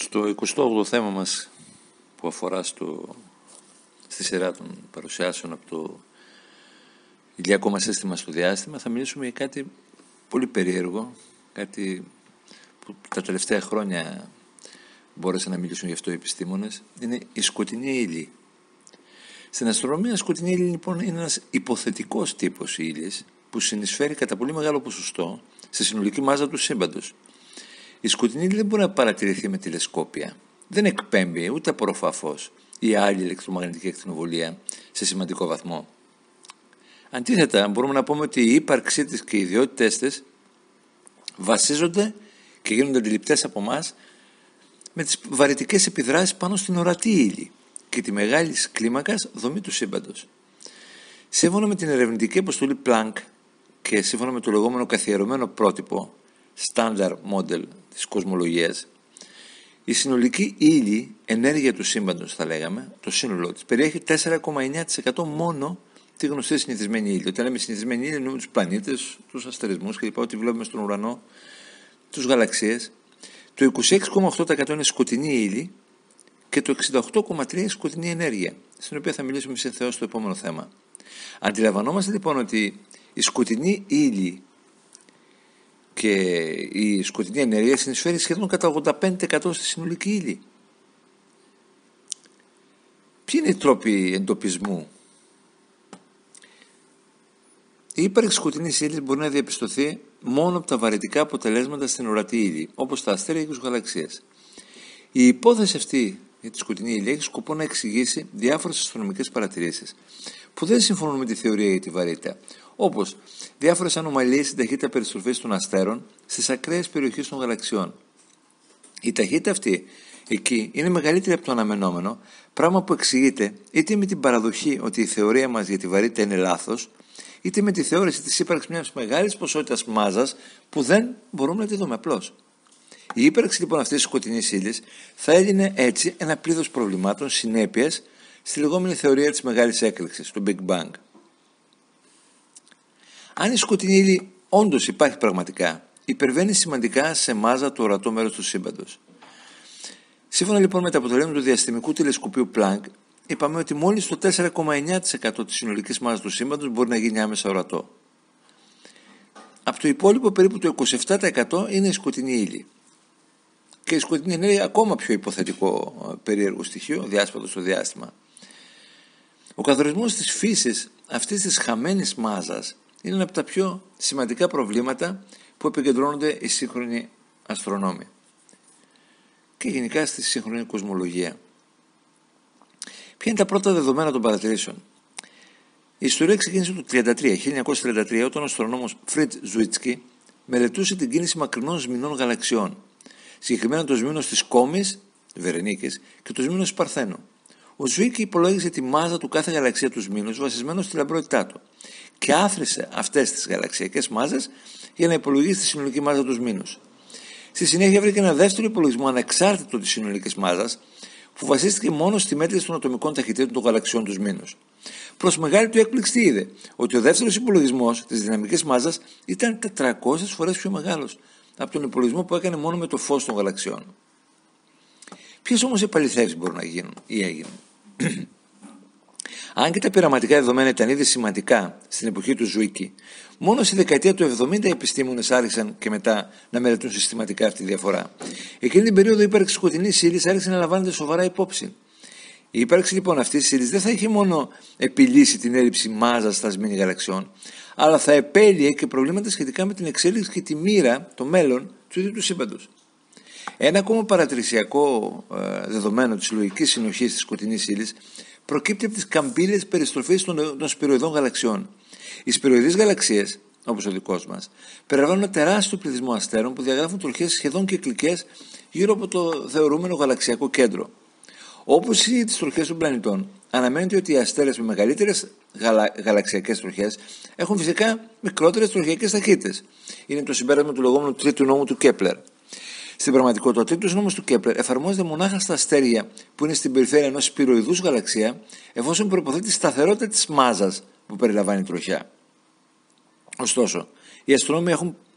Στο 28ο θέμα μας που αφορά στη σειρά των παρουσιάσεων από το ηλιακό μας σύστημα στο διάστημα, θα μιλήσουμε για κάτι πολύ περίεργο, κάτι που τα τελευταία χρόνια μπόρεσαν να μιλήσουν γι' αυτό οι επιστήμονες. Είναι η σκοτεινή ύλη. Στην αστρονομία, η σκοτεινή ύλη λοιπόν είναι ένας υποθετικός τύπος ύλης που συνεισφέρει κατά πολύ μεγάλο ποσοστό στη συνολική μάζα του σύμπαντος. Η σκοτεινή ύλη δεν μπορεί να παρατηρηθεί με τηλεσκόπια. Δεν εκπέμπει ούτε απορροφά φως ή άλλη ηλεκτρομαγνητική ακτινοβολία σε σημαντικό βαθμό. Αντίθετα, μπορούμε να πούμε ότι η ύπαρξή της και οι ιδιότητές της βασίζονται και γίνονται αντιληπτές από εμάς με τις βαρυτικές επιδράσεις πάνω στην ορατή ύλη και τη μεγάλη κλίμακας δομή του σύμπαντος. Σύμφωνα με την ερευνητική αποστολή Planck και σύμφωνα με το λεγόμενο καθιερωμένο πρότυπο Standard Model της κοσμολογίας, η συνολική ύλη, ενέργεια του σύμπαντος θα λέγαμε, το σύνολό της, περιέχει 4,9% μόνο τη γνωστή συνηθισμένη ύλη. Όταν λέμε συνηθισμένη ύλη, εννοούμε τους πλανήτες, τους αστερισμούς κλπ. Ό,τι βλέπουμε στον ουρανό, τους γαλαξίες. Το 26,8% είναι σκοτεινή ύλη και το 68,3% είναι σκοτεινή ενέργεια, στην οποία θα μιλήσουμε σε Θεό στο επόμενο θέμα. Αντιλαμβανόμαστε λοιπόν ότι η σκοτεινή ύλη και η σκοτεινή ενέργεια συνεισφέρει σχεδόν κατά 85% στη συνολική ύλη. Ποιοι είναι οι τρόποι εντοπισμού? Η ύπαρξη σκοτεινής ύλης μπορεί να διαπιστωθεί μόνο από τα βαρυτικά αποτελέσματα στην ορατή ύλη, όπως τα αστέρια και τις γαλαξίες. Η υπόθεση αυτή για τη σκοτεινή ύλη έχει σκοπό να εξηγήσει διάφορες αστρονομικές παρατηρήσεις που δεν συμφωνούν με τη θεωρία για τη βαρύτητα, όπως διάφορες ανομαλίες στην ταχύτητα περιστροφής των αστέρων στις ακραίες περιοχές των γαλαξιών. Η ταχύτητα αυτή εκεί είναι μεγαλύτερη από το αναμενόμενο, πράγμα που εξηγείται είτε με την παραδοχή ότι η θεωρία μας για τη βαρύτητα είναι λάθος, είτε με τη θεώρηση της ύπαρξης μιας μεγάλης ποσότητας μάζας που δεν μπορούμε να τη δούμε απλώς. Η ύπαρξη λοιπόν αυτής της σκοτεινής ύλης θα έλυνε έτσι ένα πλήθος προβλημάτων συνέπειας στη λεγόμενη θεωρία της μεγάλης έκρηξης, του Big Bang. Αν η σκοτεινή ύλη όντως υπάρχει πραγματικά, υπερβαίνει σημαντικά σε μάζα το ορατό μέρος του σύμπαντος. Σύμφωνα λοιπόν με τα αποτελέσματα του διαστημικού τηλεσκοπίου Planck, είπαμε ότι μόλις το 4,9% της συνολικής μάζας του σύμπαντος μπορεί να γίνει άμεσα ορατό. Από το υπόλοιπο περίπου το 27% είναι η σκοτεινή ύλη. Και η σκοτεινή ενέργεια ακόμα πιο υποθετικό περίεργο στοιχείο, διάσπατο στο διάστημα. Ο καθορισμός της φύσης αυτής της χαμένης μάζας είναι ένα από τα πιο σημαντικά προβλήματα που επικεντρώνονται οι σύγχρονοι αστρονόμοι και γενικά στη σύγχρονη κοσμολογία. Ποια είναι τα πρώτα δεδομένα των παρατηρήσεων? Η ιστορία ξεκίνησε το 1933, όταν ο αστρονόμος Φριτζ Ζουίτσκι μελετούσε την κίνηση μακρινών σμηνών γαλαξιών, συγκεκριμένα το σμήνο της Κόμης, Βερενίκης, και το σμήνο της Παρθένου. Ο Ζουίτσκι υπολόγισε τη μάζα του κάθε γαλαξία του σμήνους βασισμένο στη λαμπρότητά του και άθροισε αυτές τις γαλαξιακές μάζες για να υπολογίσει τη συνολική μάζα του σμήνους. Στη συνέχεια βρήκε ένα δεύτερο υπολογισμό ανεξάρτητο της συνολικής μάζας που βασίστηκε μόνο στη μέτρηση των ατομικών ταχυτήτων των γαλαξιών του μήνους. Προς μεγάλη του έκπληξη τι είδε? Ότι ο δεύτερος υπολογισμός της δυναμικής μάζας ήταν 400 φορές πιο μεγάλος από τον υπολογισμό που έκανε μόνο με το φως των γαλαξιών. Ποιες όμως επαληθεύσεις μπορούν να γίνουν ή έγιναν? Αν και τα πειραματικά δεδομένα ήταν ήδη σημαντικά στην εποχή του Ζουίκη, μόνο στη δεκαετία του 70 οι επιστήμονες άρχισαν και μετά να μελετούν συστηματικά αυτή τη διαφορά. Εκείνη την περίοδο η ύπαρξη σκοτεινής ύλης άρχισε να λαμβάνεται σοβαρά υπόψη. Η ύπαρξη λοιπόν αυτής της ύλης δεν θα είχε μόνο επιλύσει την έλλειψη μάζας στα σμήνη γαλαξιών, αλλά θα επέλυε και προβλήματα σχετικά με την εξέλιξη και τη μοίρα, το μέλλον του ίδιου του σύμπαντος. Ένα ακόμα παρατηρησιακό δεδομένο της λογικής συνοχής της σκοτεινής ύλης προκύπτει από τις καμπύλες περιστροφής των σπυροειδών γαλαξιών. Οι σπυροειδείς γαλαξίες, όπως ο δικός μας, περιλαμβάνουν ένα τεράστιο πληθυσμό αστέρων που διαγράφουν τροχές σχεδόν κυκλικές γύρω από το θεωρούμενο γαλαξιακό κέντρο. Όπως οι τις τροχές των πλανητών, αναμένεται ότι οι αστέρες με μεγαλύτερες γαλαξιακές τροχές έχουν φυσικά μικρότερες τροχιακές ταχύτητες. Είναι το συμπέρασμα του λεγόμενου τρίτου νόμου του Κέπλερ. Στην πραγματικότητα, ο τρίτος νόμος του Κέπλερ εφαρμόζεται μονάχα στα αστέρια που είναι στην περιφέρεια ενός σπυροειδούς γαλαξία, εφόσον προϋποθέτει σταθερότητα της μάζας που περιλαμβάνει η τροχιά. Ωστόσο, οι αστρόνομοι έχουν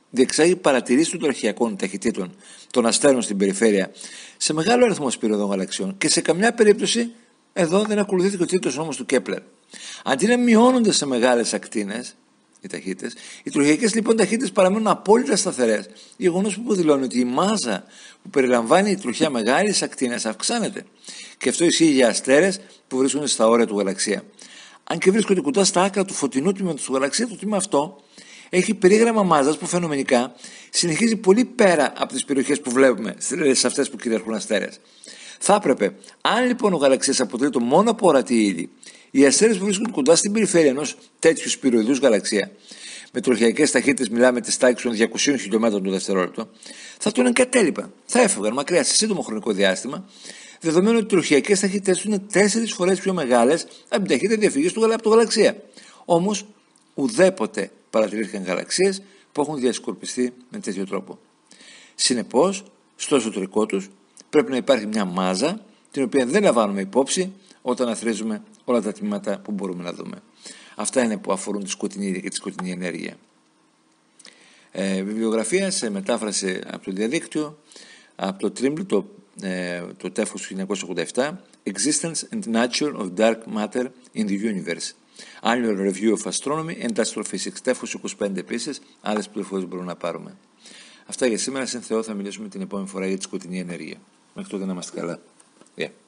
διεξάγει παρατηρήσεις των τροχιακών ταχυτήτων των αστέρων στην περιφέρεια σε μεγάλο αριθμό σπυροειδών γαλαξιών και σε καμιά περίπτωση εδώ δεν ακολουθήθηκε ο τρίτος νόμος του Κέπλερ. Αντί να μειώνονται σε μεγάλες ακτίνες οι ταχύτητες, οι τροχιακές λοιπόν ταχύτητες παραμένουν απόλυτα σταθερές. Γεγονός που δηλώνει ότι η μάζα που περιλαμβάνει η τροχιά μεγάλης ακτίνας αυξάνεται. Και αυτό ισχύει για αστέρες που βρίσκονται στα όρια του γαλαξία. Αν και βρίσκονται κοντά στα άκρα του φωτεινού τμήματος του γαλαξία, το τμήμα αυτό έχει περίγραμμα μάζας που φαινομενικά συνεχίζει πολύ πέρα από τις περιοχές που βλέπουμε, σε αυτές που κυριαρχούν αστέρες. Θα έπρεπε, αν λοιπόν ο γαλαξίας αποτελείται μόνο από ορατή ύλη, οι αστέρες που βρίσκονται κοντά στην περιφέρεια ενός τέτοιου σπυροειδούς γαλαξία, με τροχιακές ταχύτητες μιλάμε της τάξης των 200 χιλιόμετρων το δευτερόλεπτο, θα τον εγκατέλειπαν, θα έφευγαν μακριά σε σύντομο χρονικό διάστημα, δεδομένου ότι οι τροχιακές ταχύτητες είναι 4 φορές πιο μεγάλες από την ταχύτητα διαφυγής από το γαλαξία. Όμως, ουδέποτε παρατηρήθηκαν γαλαξίες που έχουν διασκορπιστεί με τέτοιο τρόπο. Συνεπώς, στο εσωτερικό τους πρέπει να υπάρχει μια μάζα την οποία δεν λαμβάνουμε υπόψη όταν αθροίζουμε όλα τα τμήματα που μπορούμε να δούμε. Αυτά είναι που αφορούν τη σκοτεινή και τη σκοτεινή ενέργεια. Βιβλιογραφία σε μετάφραση από το διαδίκτυο, από το Trimble, το τεύχος του 1987, Existence and Nature of Dark Matter in the Universe. Annual Review of Astronomy and Astrophysics, τεύχος 25 επίσης, άλλες πληροφορίες μπορούμε να πάρουμε. Αυτά για σήμερα, συν Θεό θα μιλήσουμε την επόμενη φορά για τη σκοτεινή ενέργεια. Μέχρι τότε να είμαστε καλά.